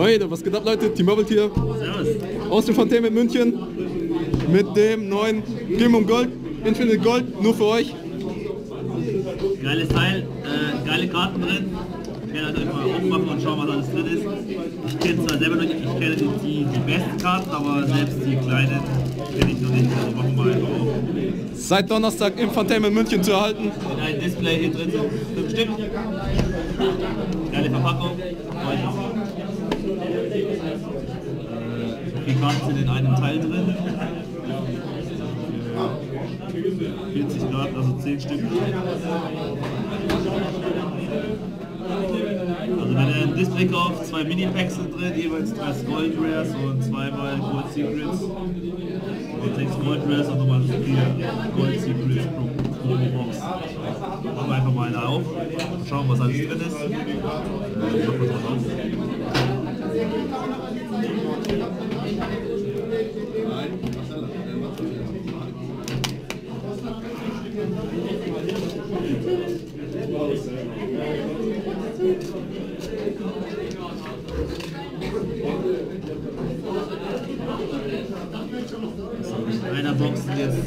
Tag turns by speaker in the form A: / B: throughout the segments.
A: Leute, was geht ab, Leute? Team Bubble hier.
B: Servus.
A: Aus dem Fontaine München. Mit dem neuen Premium Gold, Infinite Gold, nur für euch.
B: Geiles Teil, geile Karten drin. Ich werde halt einfach aufmachen und schauen, was alles drin ist. Ich kenne zwar selber noch nicht, ich kenne die besten Karten, aber selbst die kleinen kenne ich noch nicht. Also machen wir mal einfach auf.
A: Seit Donnerstag im Fontaine München zu erhalten.
B: In einem Display hier drin sind 5 Stück. Geile Verpackung. Die Karten sind in einem Teil drin. 40 Grad, also 10 Stück. Also wenn ihr ein Display kauft, 2 Mini-Packs sind drin, jeweils 3 Gold Rares und 2-mal Gold Secrets. Und 6 Gold Rares und nochmal 4 Gold Secrets pro Box. Machen wir einfach mal eine auf, schauen was alles drin ist. Machen wir was auf. In einer Box sind jetzt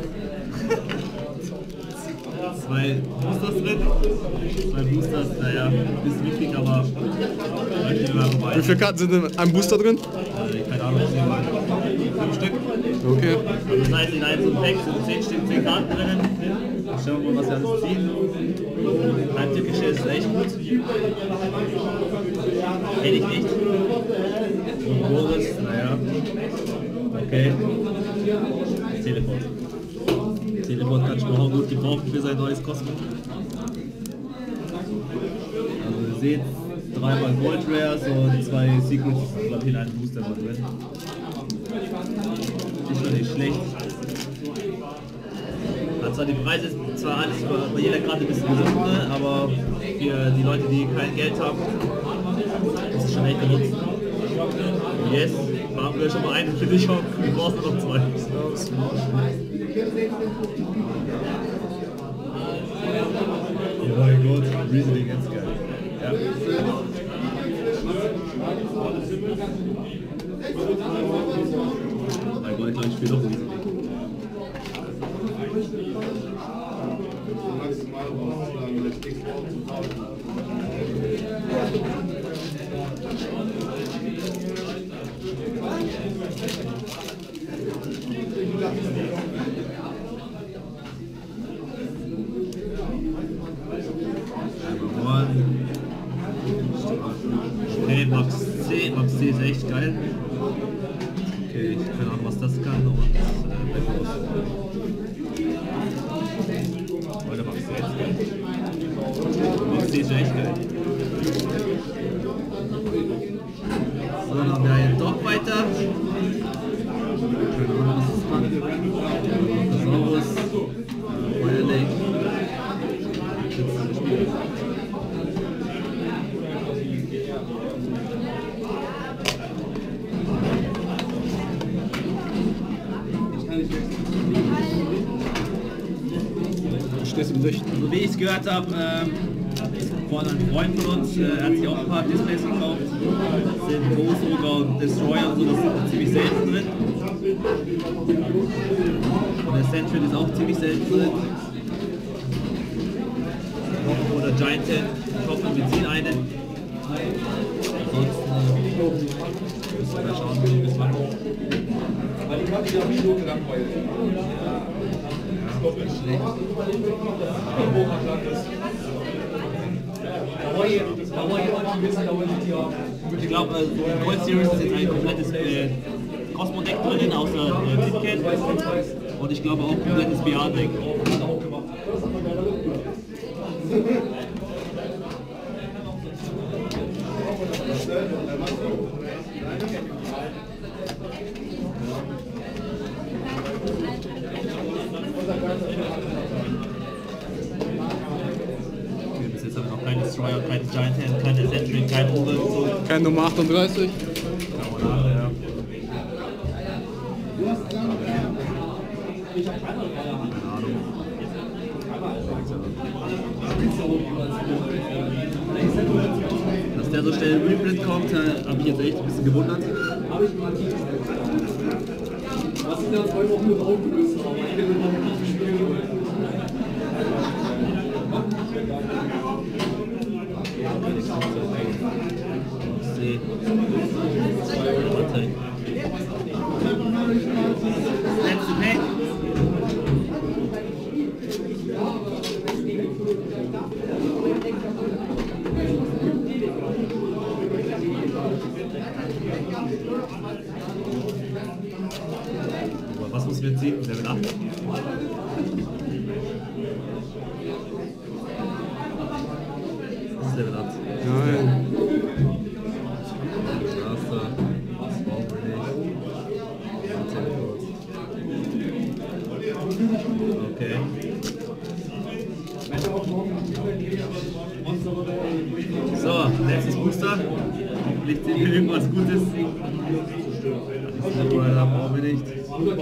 B: 2 Boosters drin. 2 Boosters, naja, ein bisschen wichtig, aber
A: Wie viele Karten sind in einem Booster drin?
B: Keine Ahnung, 5 Stück.
A: Okay.
B: Also das heißt, in einem so Pack sind 10 Stück, 10 Karten drin. Schauen wir mal, was wir alles ziehen. Ein türkische ist echt gut. Kenn ich nicht. Und Boris, naja. Okay. Teleport. Teleport kann schon auch gut gebrauchen für sein neues Cosmo. Also ihr seht, 3-mal Gold Rares und 2 Secrets, ich glaube hier in einem Booster noch drin. Ist schon nicht schlecht. Hat zwar die Preise zwar alles bei jeder Karte ein bisschen gesunken, aber für die Leute, die kein Geld haben, ist es schon echt genutzt. Yes, haben wir schon mal einen für dich auch, du brauchst noch 2. Oh mein Gott, Riesling ganz geil. Ja. Mein Gott, ich glaube, ich spiele doch Riesling. Okay, Max C ist echt geil. Okay, ich keine Ahnung, was das kann und Leute, Max C ist geil. Max C ist echt geil. So, dann haben wir einen Dog weiter. Keine Ahnung, was das kann. Thesaurus, Firelake. So wie ich es gehört habe, von einem Freund von uns, er hat sich auch ein paar Displays gekauft. Das sind Ghost Ogre und Destroyer und so, das ist ziemlich selten drin. Und der Sentry ist auch ziemlich selten drin. Oder Giant Hand, ich hoffe, wir ziehen einen. Ansonsten müssen wir schauen, wie wir es machen. Weil ich habe wieder nicht so gelangweilt. Schlecht. Ich glaube, die Gold Series ist jetzt ein komplettes Cosmo-Deck drin, außer Titcat. Und ich glaube auch ein komplettes BA-Deck. Okay, bis jetzt haben wir noch keinen Destroyer, keinen Giant Hand, keine Sentry, kein Ogre. So.
A: Kein Nummer 38.
B: Ja. Dass der so schnell in Reprint kommt, habe ich jetzt echt ein bisschen gewundert. Was ich da 2 Wochen mit aufgelöst habe, ich hätte noch nicht spielen wollen. Letzte Pack. Was muss ich jetzt ziehen? Level 8? Das ist Level 8.
A: Nein.
B: Okay. So, letztes Booster. Liegt hier irgendwas Gutes? Da brauchen wir nicht.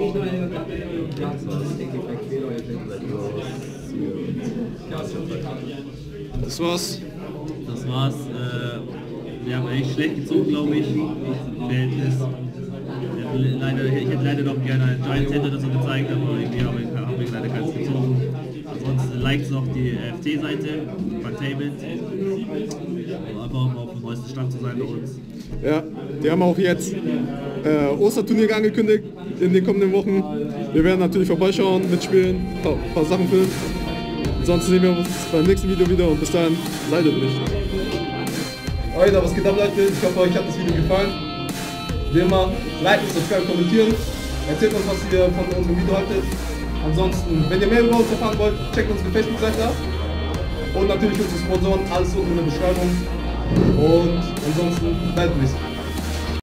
A: Das war's.
B: Das war's. Wir haben echt schlecht gezogen, glaube ich. Verhältnis. Ich hätte leider noch gerne einen Giant Center dazu gezeigt, aber irgendwie haben wir leider keins gezogen. Ansonsten liked noch die FT-Seite, Fantainment, um einfach mal auf dem neuesten Stand zu sein bei uns.
A: Ja, die haben auch jetzt Osterturnier angekündigt in den kommenden Wochen. Wir werden natürlich vorbeischauen, mitspielen, ein paar Sachen filmen. Ansonsten sehen wir uns beim nächsten Video wieder und bis dahin, leidet nicht. Alter, was geht ab, Leute? Ich hoffe, euch hat das Video gefallen. Wie immer, liken, subscribe, kommentieren. Erzählt uns, was ihr von unserem Video haltet. Ansonsten, wenn ihr mehr über uns erfahren wollt, checkt unsere Facebook-Seite ab. Und natürlich unsere Sponsoren, alles unten in der Beschreibung. Und ansonsten, bleibt nicht.